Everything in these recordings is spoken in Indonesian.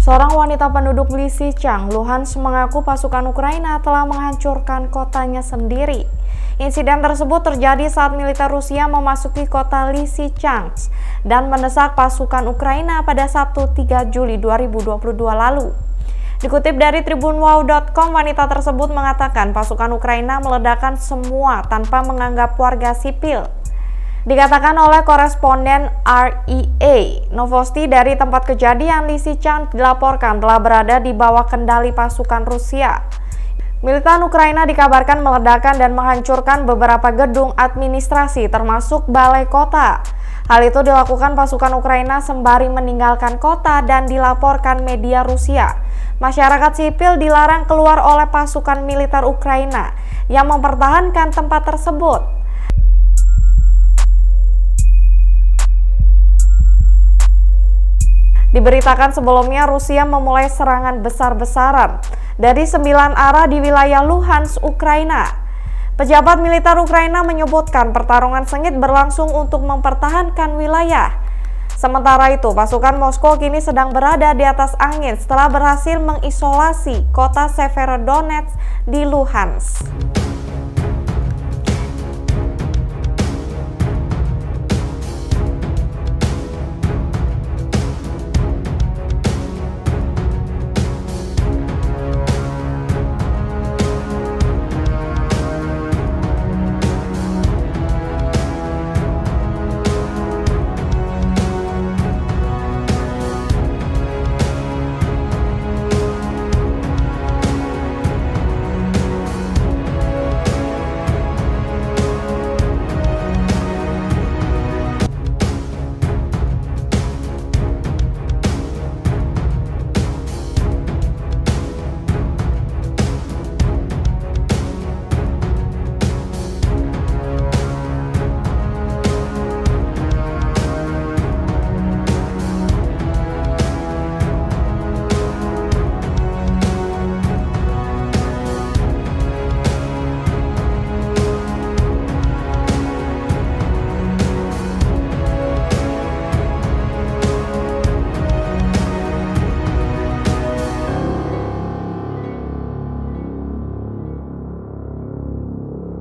Seorang wanita penduduk Lysychansk, Luhansk mengaku pasukan Ukraina telah menghancurkan kotanya sendiri. Insiden tersebut terjadi saat militer Rusia memasuki kota Lysychansk dan mendesak pasukan Ukraina pada Sabtu 3 Juli 2022 lalu. Dikutip dari tribunwow.com, wanita tersebut mengatakan pasukan Ukraina meledakkan semua tanpa menganggap warga sipil. Dikatakan oleh koresponden RIA Novosti, dari tempat kejadian Lysychansk dilaporkan telah berada di bawah kendali pasukan Rusia. Militan Ukraina dikabarkan meledakkan dan menghancurkan beberapa gedung administrasi termasuk balai kota. Hal itu dilakukan pasukan Ukraina sembari meninggalkan kota dan dilaporkan media Rusia. Masyarakat sipil dilarang keluar oleh pasukan militer Ukraina yang mempertahankan tempat tersebut. Diberitakan sebelumnya Rusia memulai serangan besar-besaran dari 9 arah di wilayah Luhansk, Ukraina. Pejabat militer Ukraina menyebutkan pertarungan sengit berlangsung untuk mempertahankan wilayah. Sementara itu, pasukan Moskow kini sedang berada di atas angin setelah berhasil mengisolasi kota Severodonetsk di Luhansk.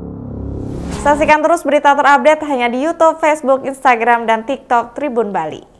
Saksikan terus berita terupdate hanya di YouTube, Facebook, Instagram, dan TikTok Tribun Bali.